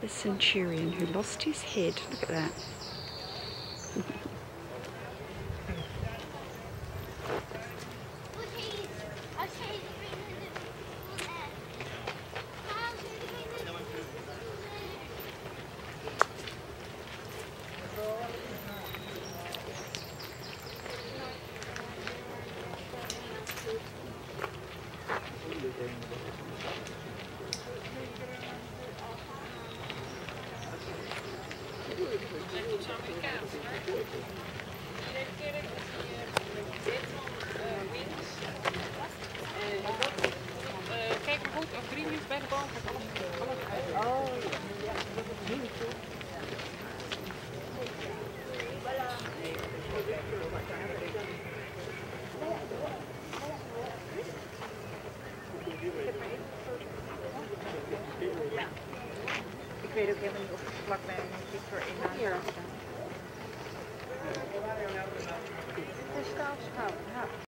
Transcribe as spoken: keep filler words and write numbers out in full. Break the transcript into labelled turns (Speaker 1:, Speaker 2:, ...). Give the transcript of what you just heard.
Speaker 1: The centurion who lost his head. Look at that.
Speaker 2: Kijk maar goed, over drie minuten bij de boom gaat alles. Oh, ik weet ook helemaal niet of het vlakbij een picture in naam staat.